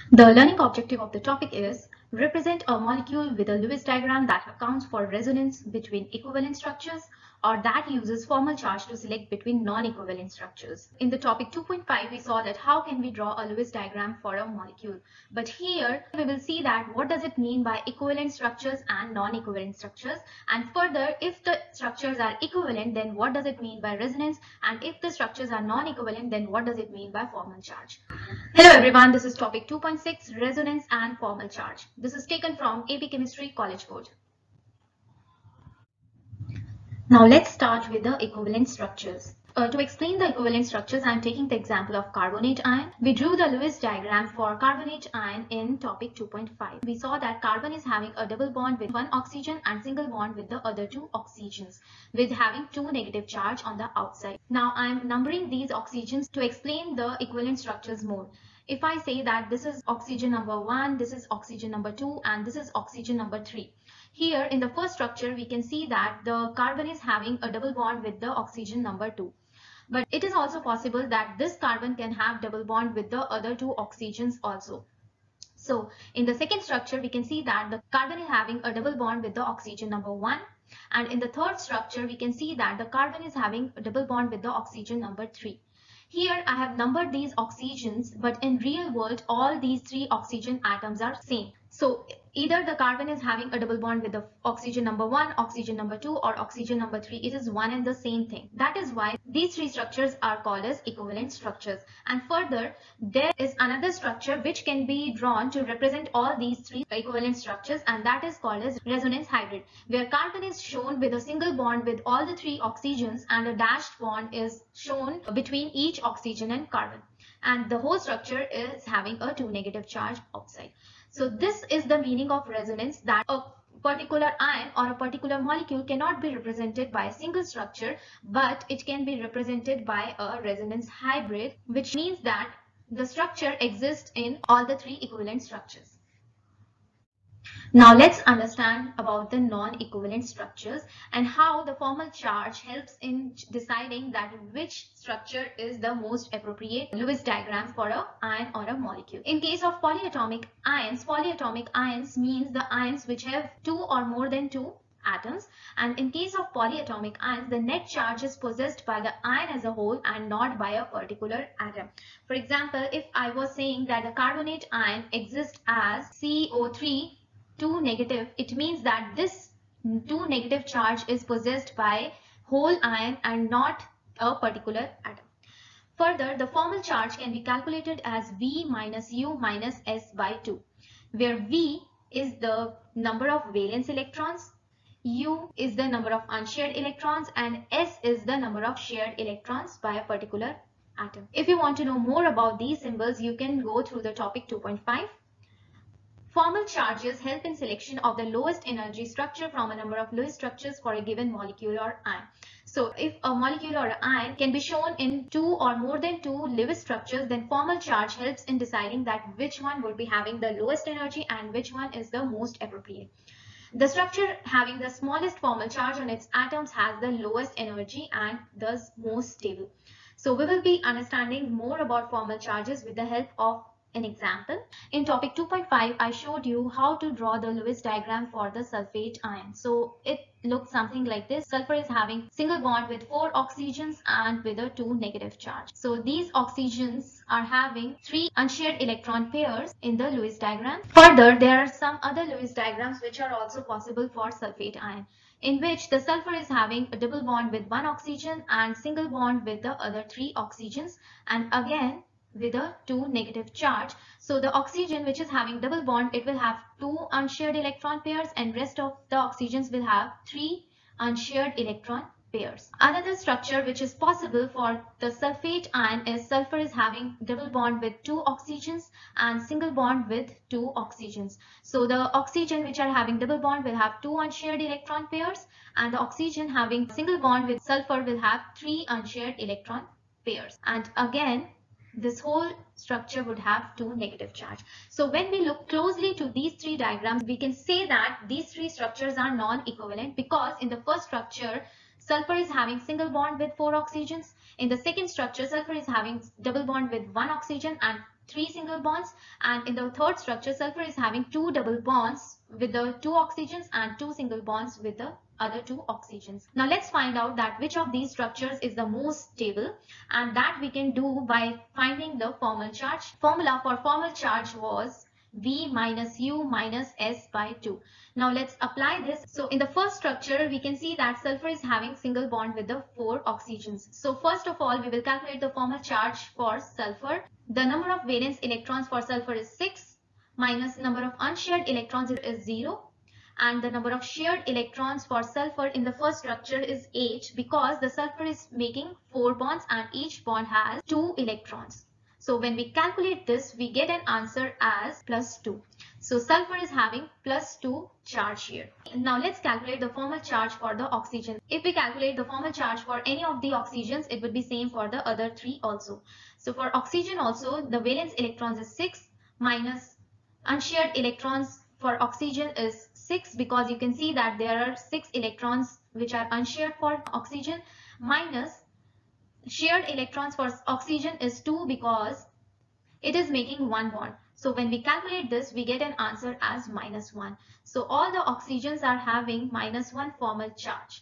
The learning objective of the topic is represent a molecule with a Lewis diagram that accounts for resonance between equivalent structures or that uses formal charge to select between non-equivalent structures. In the topic 2.5, we saw that how can we draw a Lewis diagram for a molecule. But here we will see that what does it mean by equivalent structures and non-equivalent structures, and further if the structures are equivalent then what does it mean by resonance, and if the structures are non-equivalent then what does it mean by formal charge. Hello everyone, this is topic 2.6 resonance and formal charge. This is taken from AP Chemistry College Board. Now let's start with the equivalent structures. To explain the equivalent structures, I am taking the example of carbonate ion. We drew the Lewis diagram for carbonate ion in topic 2.5. We saw that carbon is having a double bond with one oxygen and single bond with the other two oxygens, with having two negative charge on the outside. Now I am numbering these oxygens to explain the equivalent structures more. If I say that this is oxygen number 1, this is oxygen number 2, and this is oxygen number 3. Here in the first structure, we can see that the carbon is having a double bond with the oxygen number 2. But it is also possible that this carbon can have double bond with the other two oxygens also. So in the second structure, we can see that the carbon is having a double bond with the oxygen number 1. And in the third structure, we can see that the carbon is having a double bond with the oxygen number 3. Here I have numbered these oxygens, but in real world, all these three oxygen atoms are same. So either the carbon is having a double bond with the oxygen number 1, oxygen number 2, or oxygen number 3. It is one and the same thing. That is why these three structures are called as equivalent structures. And further, there is another structure which can be drawn to represent all these three equivalent structures, and that is called as resonance hybrid, where carbon is shown with a single bond with all the three oxygens and a dashed bond is shown between each oxygen and carbon. And the whole structure is having a 2 negative charge outside. So this is the meaning of resonance, that a particular ion or a particular molecule cannot be represented by a single structure, but it can be represented by a resonance hybrid, which means that the structure exists in all the three equivalent structures. Now let's understand about the non-equivalent structures and how the formal charge helps in deciding that which structure is the most appropriate Lewis diagram for an ion or a molecule. In case of polyatomic ions means the ions which have two or more than two atoms, and in case of polyatomic ions, the net charge is possessed by the ion as a whole and not by a particular atom. For example, if I was saying that the carbonate ion exists as CO3 2 negative, it means that this 2 negative charge is possessed by whole ion and not a particular atom. Further, the formal charge can be calculated as V minus U minus S by 2, where V is the number of valence electrons, U is the number of unshared electrons, and S is the number of shared electrons by a particular atom. If you want to know more about these symbols, you can go through the topic 2.5. Formal charges help in selection of the lowest energy structure from a number of Lewis structures for a given molecule or ion. So if a molecule or ion can be shown in two or more than two Lewis structures, then formal charge helps in deciding that which one would be having the lowest energy and which one is the most appropriate. The structure having the smallest formal charge on its atoms has the lowest energy and thus most stable. So we will be understanding more about formal charges with the help of an example. In topic 2.5, I showed you how to draw the Lewis diagram for the sulfate ion. So it looks something like this. Sulfur is having single bond with 4 oxygens and with a 2 negative charge. So these oxygens are having 3 unshared electron pairs in the Lewis diagram. Further, there are some other Lewis diagrams which are also possible for sulfate ion, in which the sulfur is having a double bond with 1 oxygen and single bond with the other 3 oxygens, and again with a 2 negative charge. So the oxygen which is having double bond, it will have 2 unshared electron pairs, and rest of the oxygens will have 3 unshared electron pairs. Another structure which is possible for the sulfate ion is sulfur is having double bond with 2 oxygens and single bond with 2 oxygens. So the oxygen which are having double bond will have 2 unshared electron pairs, and the oxygen having single bond with sulfur will have 3 unshared electron pairs. And again, this whole structure would have 2 negative charge. So when we look closely to these three diagrams, we can say that these three structures are non-equivalent, because in the first structure, sulfur is having single bond with 4 oxygens. In the second structure, sulfur is having double bond with 1 oxygen, and 3 single bonds, and in the third structure sulfur is having 2 double bonds with the 2 oxygens and 2 single bonds with the other 2 oxygens. Now let's find out that which of these structures is the most stable, and that we can do by finding the formal charge. Formula for formal charge was V minus U minus S by 2. Now let's apply this. So in the first structure, we can see that sulfur is having single bond with the 4 oxygens. So first of all, we will calculate the formal charge for sulfur. The number of valence electrons for sulfur is 6 minus number of unshared electrons is 0. And the number of shared electrons for sulfur in the first structure is 8 because the sulfur is making 4 bonds and each bond has 2 electrons. So when we calculate this, we get an answer as plus 2. So sulfur is having plus 2 charge here. Now let's calculate the formal charge for the oxygen. If we calculate the formal charge for any of the oxygens, it would be same for the other 3 also. So for oxygen also, the valence electrons is 6 minus unshared electrons for oxygen is 6 because you can see that there are 6 electrons which are unshared for oxygen, minus shared electrons for oxygen is 2 because it is making 1 bond. So when we calculate this, we get an answer as minus 1. So all the oxygens are having minus 1 formal charge.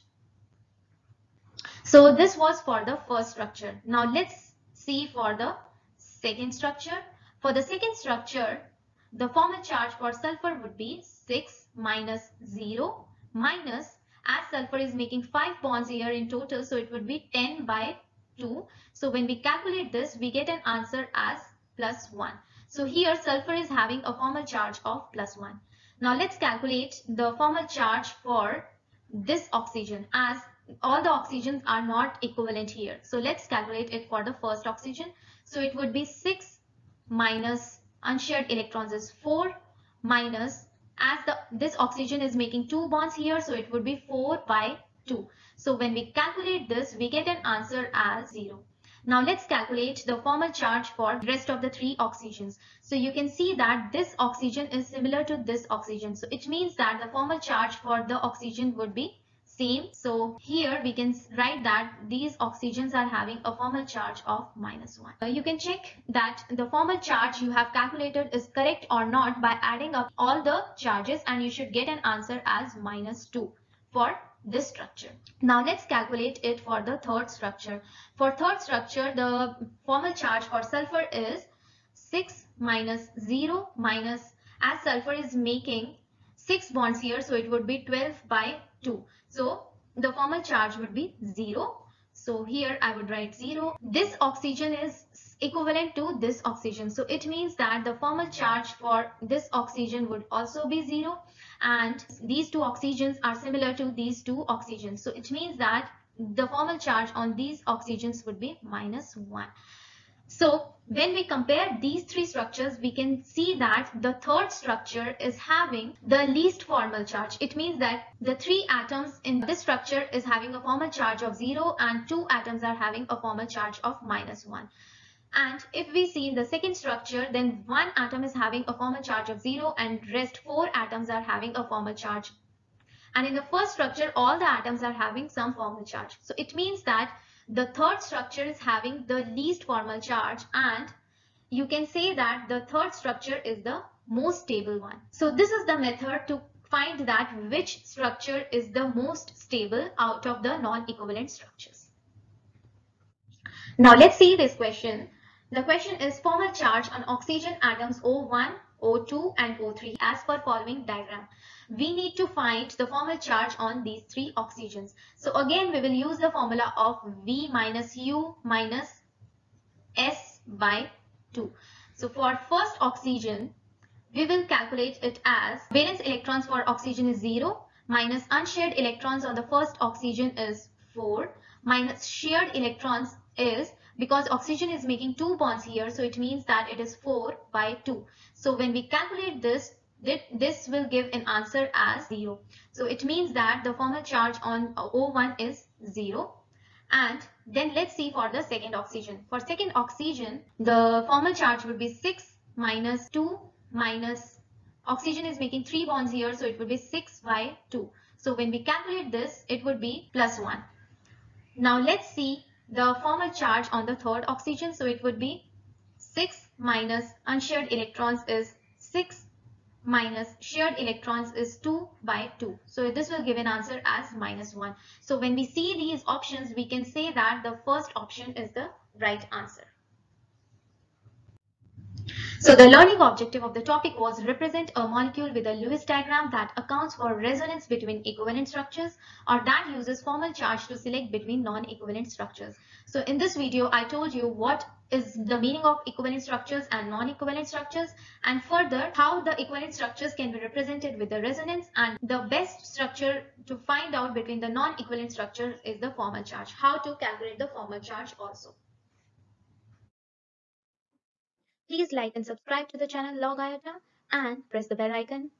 So this was for the first structure. Now let's see for the second structure. For the second structure, the formal charge for sulfur would be 6 minus 0 minus, as sulfur is making 5 bonds here in total, so it would be 10 by 2. So when we calculate this, we get an answer as plus 1. So here sulfur is having a formal charge of plus 1. Now let's calculate the formal charge for this oxygen, as all the oxygens are not equivalent here. So let's calculate it for the first oxygen. So it would be 6 minus unshared electrons is 4 minus, as this oxygen is making 2 bonds here, so it would be 4 by 2. So when we calculate this, we get an answer as 0. Now let's calculate the formal charge for the rest of the 3 oxygens. So you can see that this oxygen is similar to this oxygen. So it means that the formal charge for the oxygen would be same. So here we can write that these oxygens are having a formal charge of minus 1. You can check that the formal charge you have calculated is correct or not by adding up all the charges, and you should get an answer as minus 2 for this structure. Now let's calculate it for the third structure. For third structure, the formal charge for sulfur is 6 minus 0 minus, as sulfur is making 6 bonds here, so it would be 12 by 2. So the formal charge would be 0. So here I would write 0. This oxygen is equivalent to this oxygen. So it means that the formal charge for this oxygen would also be 0. And these 2 oxygens are similar to these 2 oxygens. So it means that the formal charge on these oxygens would be minus 1. So when we compare these 3 structures, we can see that the third structure is having the least formal charge. It means that the 3 atoms in this structure is having a formal charge of 0 and 2 atoms are having a formal charge of minus 1. And if we see in the second structure, then 1 atom is having a formal charge of 0 and rest 4 atoms are having a formal charge. And in the first structure, all the atoms are having some formal charge. So it means that the third structure is having the least formal charge, and you can say that the third structure is the most stable one. So this is the method to find that which structure is the most stable out of the non-equivalent structures. Now let's see this question. The question is formal charge on oxygen atoms O1, O2 and O3 as per following diagram. We need to find the formal charge on these 3 oxygens. So again we will use the formula of V minus U minus S by 2. So for first oxygen, we will calculate it as valence electrons for oxygen is 0 minus unshared electrons on the first oxygen is 4 minus shared electrons is, because oxygen is making 2 bonds here, so it means that it is 4 by 2. So when we calculate this, this will give an answer as 0. So it means that the formal charge on O1 is 0. And then let's see for the second oxygen. For second oxygen, the formal charge would be 6 minus 2 minus, oxygen is making 3 bonds here, so it would be 6 by 2. So when we calculate this, it would be plus 1. Now let's see the formal charge on the third oxygen. So it would be 6 minus unshared electrons is 6 minus shared electrons is 2 by 2. So this will give an answer as -1. So when we see these options, we can say that the first option is the right answer. So the learning objective of the topic was represent a molecule with a Lewis diagram that accounts for resonance between equivalent structures, or that uses formal charge to select between non-equivalent structures. So in this video, I told you what is the meaning of equivalent structures and non-equivalent structures, and further how the equivalent structures can be represented with the resonance, and the best structure to find out between the non-equivalent structures is the formal charge. How to calculate the formal charge also. Please like and subscribe to the channel Log Iota and press the bell icon